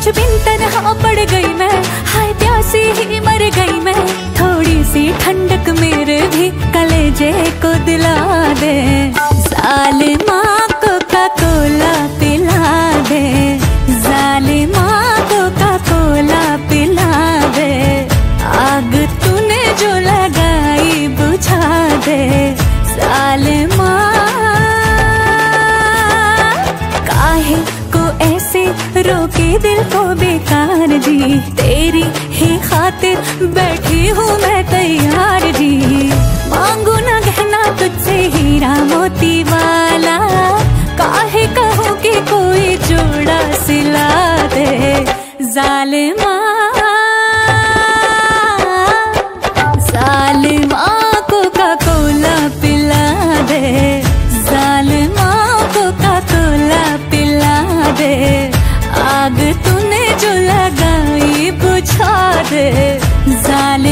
बिन तन्हा पड़ गई मैं, हाय प्यासी ही मर गई मैं। थोड़ी सी ठंडक मेरे भी कलेजे को दिला दे, जालिमा कोका कोला पिला दे, जालिमा कोका कोला पिला दे। आग तूने जो लगाई बुझा दे, जालिमा। काहे को ऐसे रोके दिल को बेकार जी, तेरी ही खातिर बैठी हूँ मैं तैयार जी। मांगू ना गहना तुझसे हीरा मोती वाला, काहे कहूँ कि कोई जोड़ा सिला दे, जालिमा। जालिमा कोका कोला पिला दे, जालिमा कोका कोला पिला दे। आग तूने जो लगाई बुझा दे, जालिमा।